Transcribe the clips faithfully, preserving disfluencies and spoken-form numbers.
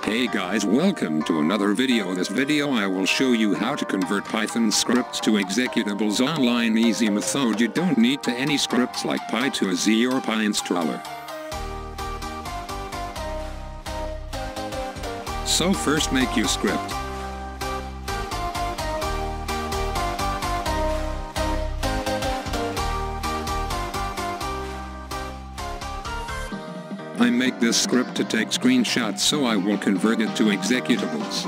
Hey guys, welcome to another video. This video I will show you how to convert Python scripts to executables online easy method. You don't need to any scripts like Py to Z or PyInstaller. So first make your script. I make this script to take screenshots, so I will convert it to executables.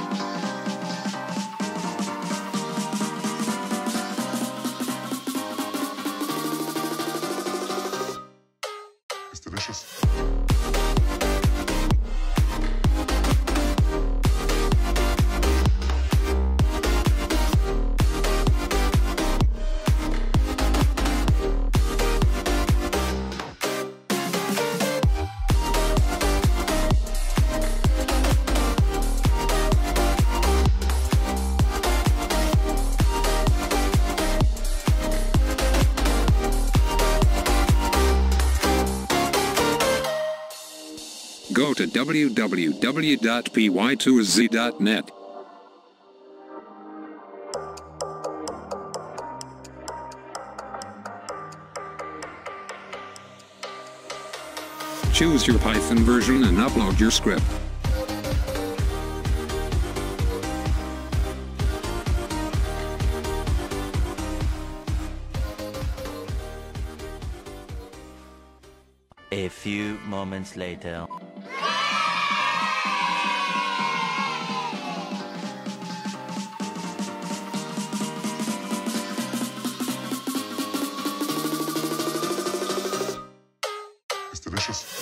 It's delicious. Go to w w w dot p y two z dot net. Choose your Python version and upload your script. A few moments later. It's delicious.